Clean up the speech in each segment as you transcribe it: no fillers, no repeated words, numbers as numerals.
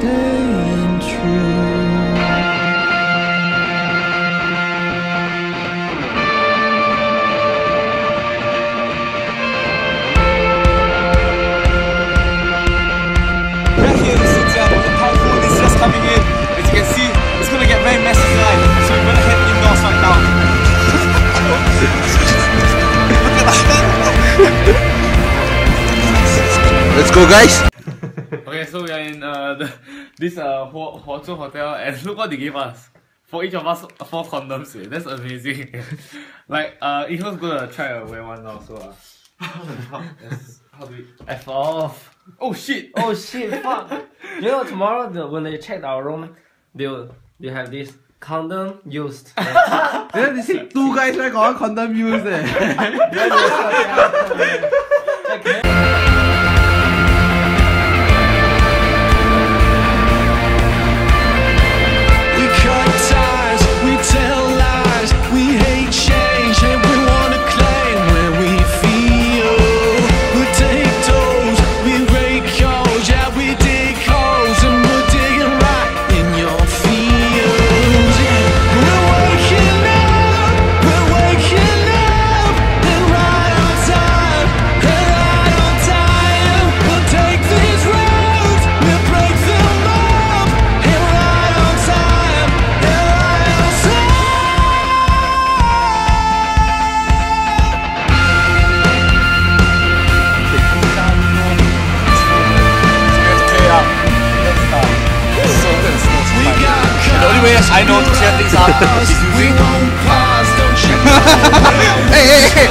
staying true. We're here in Xinjiang, the typhoon is just coming in. As you can see, it's going to get very messy tonight, so we're going to head indoors right now. Look at that! Let's go, guys! Okay, so we are in this Huazhou hotel, and look what they gave us. For each of us, 4 condoms. That's amazing. Like, Ethan's gonna try to wear one now, so how do we F off? Oh shit! Oh shit! Fuck! You know, tomorrow when they check our room, they have this condom used. Yeah, they see 2 guys like on condom used. I know to clear things up. Hey, hey, hey!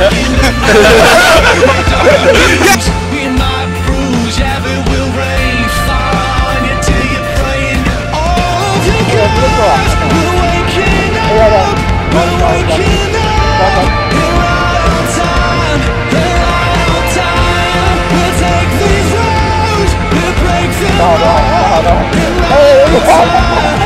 We might bruise, yeah, but we'll rain fire until you're praying. Oh, because we're waking up, we're waking up. We're right on time, we're right on time. We'll take these roads, we'll break them all. We're right on time.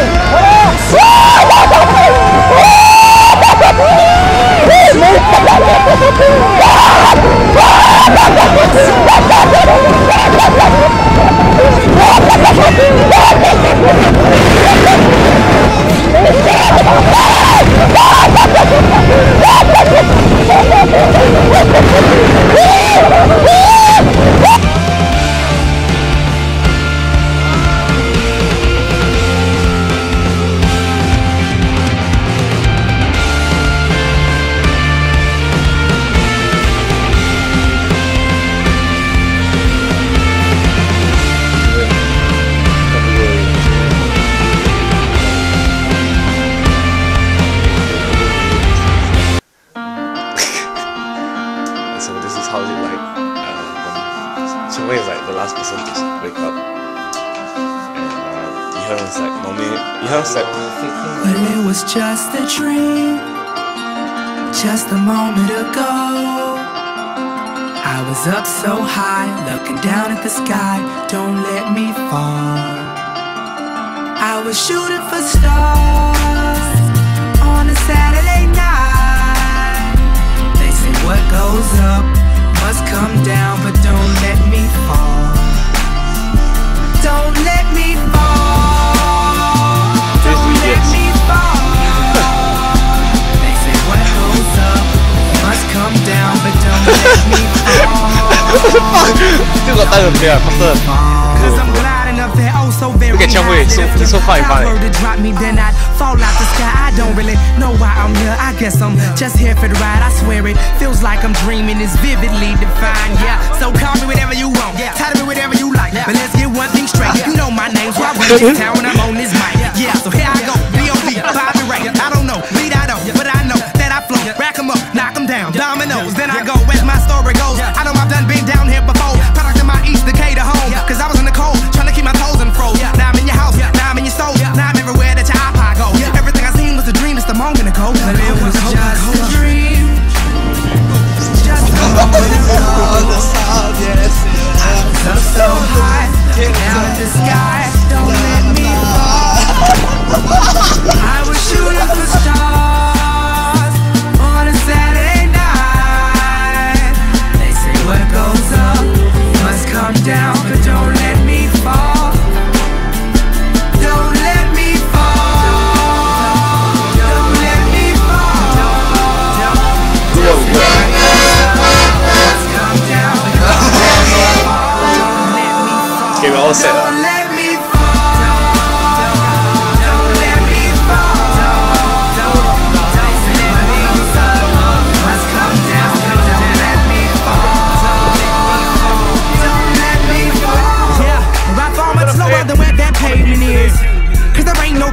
So this is how it like when Chengwei is like the last person to wake up, and Yihan was like normally Yihan's like. Well, it was just a dream, just a moment ago. I was up so high, looking down at the sky. Don't let me fall. I was shooting for stars on a Saturday night. They say what goes up must come down, but don't let me fall. Don't let me fall. Don't let me fall. They say what goes up must come down, but don't let me fall. Still got time to play, faster. Cause I'm gliding up there, oh so very Look at Chengwei, he's so fine. to drop me, then I'd fall out the sky. I don't really know why I'm here. I guess I'm just here for the ride. I swear it feels like I'm dreaming. It's vividly defined. Yeah, so call me whatever you want. Title me whatever you like. But let's get one thing straight. You know my name, so I run this town when I'm on this mic. Yeah, so here I go. B.O.B. Bobby Ray. I don't know, lead I don't, but I know that I flow. Rack 'em up, knock 'em down, dominoes. Then I go as my story goes. I know I've done been down here before. Product of my east decay to home. Cause I was in the cold, trying to keep my toes in the froze. Now I'm in your house, now I'm in your soul. Now I'm everywhere that your iPod goes. Everything I seen was a dream just a moment ago. But it was just a dream. Just a moment ago. I was up so high, looking down at the sky. Don't let me fall. I was shooting for stars on a Saturday night. They say what goes up must come down, but don't let me fall.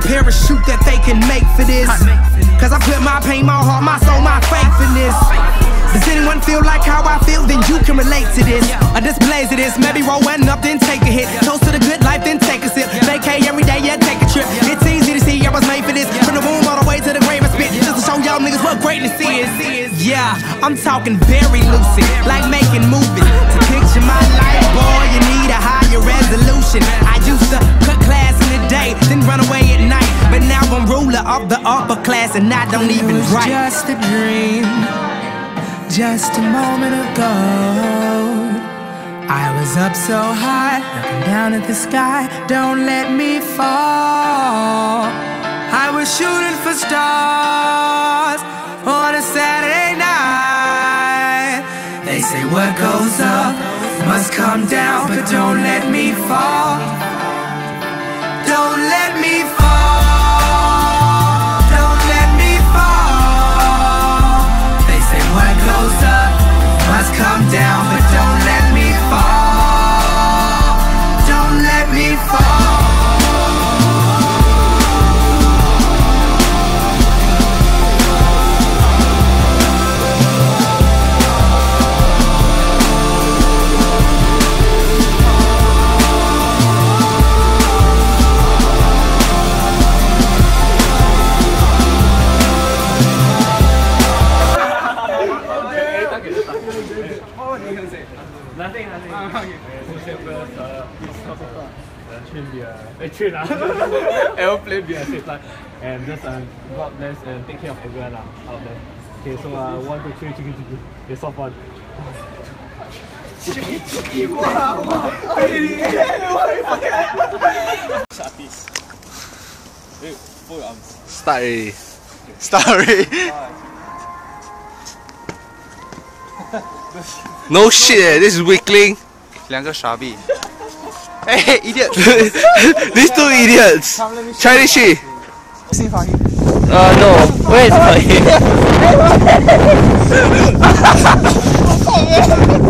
parachute that they can make for this. Cause I put my pain, my heart, my soul, my faith in this. Does anyone feel like how I feel? Then you can relate to this. A displays of this, maybe roll one up, then take a hit. Toast to the good life, then take a sip. Vacay every day, yeah, take a trip. It's easy to see I was made for this. From the womb all the way to the grave I spit. Just to show y'all niggas what greatness is. Yeah, I'm talking very lucid, like making movies. To picture my life, boy, you need a higher resolution. I used to cut class in the day, then run away at night. But now I'm ruler of the upper class and I don't even write. Just a dream, just a moment ago. I was up so high, looking down at the sky. Don't let me fall. I was shooting for stars on a Saturday night. They say what goes up must come down, but don't let me fall. Don't let me fall. Don't let me fall. They say what goes up must come down, but don't let me fall. Don't let me fall. Nothing. Airplane beer, and just God bless and take care of everyone out there. Okay, so 1, 2, 3, chicken. Okay, soft one. Start already. No shit, this is weakling. 两个傻逼。 Hey, idiot! These two idiots! Chinese shit! No, where is my